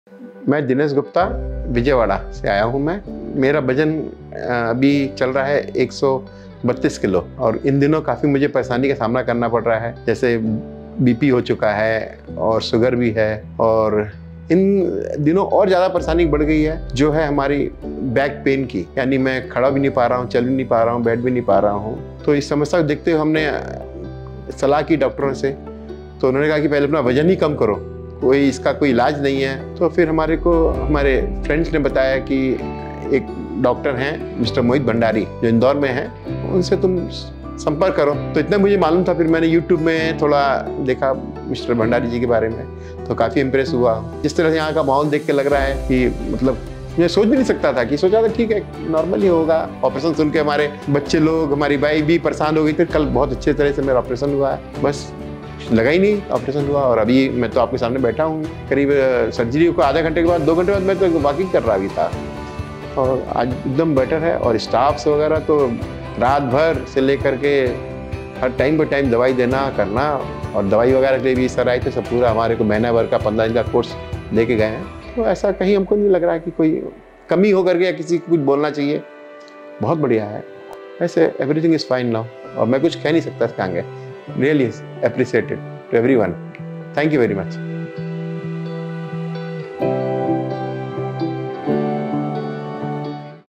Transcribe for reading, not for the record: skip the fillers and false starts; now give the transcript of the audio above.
मैं दिनेश गुप्ता विजयवाड़ा से आया हूँ। मैं मेरा वजन अभी चल रहा है 132 किलो और इन दिनों काफ़ी मुझे परेशानी का सामना करना पड़ रहा है। जैसे बीपी हो चुका है और शुगर भी है और इन दिनों और ज़्यादा परेशानी बढ़ गई है जो है हमारी बैक पेन की, यानी मैं खड़ा भी नहीं पा रहा हूँ, चल भी नहीं पा रहा हूँ, बैठ भी नहीं पा रहा हूँ। तो इस समस्या को देखते हुए हमने सलाह की डॉक्टरों से, तो उन्होंने कहा कि पहले अपना वजन ही कम करो, कोई इसका कोई इलाज नहीं है। तो फिर हमारे फ्रेंड्स ने बताया कि एक डॉक्टर हैं मिस्टर मोहित भंडारी जो इंदौर में हैं, उनसे तुम संपर्क करो। तो इतना मुझे मालूम था। फिर मैंने यूट्यूब में थोड़ा देखा मिस्टर भंडारी जी के बारे में, तो काफ़ी इम्प्रेस हुआ। जिस तरह से यहाँ का माहौल देख के लग रहा है कि मतलब मैं सोच भी नहीं सकता था, कि सोचा था ठीक है नॉर्मल ही होगा। ऑपरेशन सुन के हमारे बच्चे लोग, हमारी वाइफ भी परेशान हो गई थी। कल बहुत अच्छे तरह से मेरा ऑपरेशन हुआ है, बस लगा ही नहीं ऑपरेशन हुआ। और अभी मैं तो आपके सामने बैठा हूँ। करीब सर्जरी को आधे घंटे के बाद 2 घंटे बाद मैं तो वॉकिंग कर रहा भी था और आज एकदम बेटर है। और स्टाफ्स वगैरह तो रात भर से लेकर के हर टाइम पे टाइम दवाई देना करना, और दवाई वगैरह के लिए भी सर आए थे, सब पूरा हमारे को महीना भर का 15 दिन का कोर्स लेके गए हैं। तो ऐसा कहीं हमको नहीं लग रहा है कि कोई कमी हो करके या किसी को कुछ बोलना चाहिए। बहुत बढ़िया है, ऐसे एवरीथिंग इज़ फाइन नाउ और मैं कुछ कह नहीं सकता इसके आगे। Really appreciate it to everyone. Thank you very much.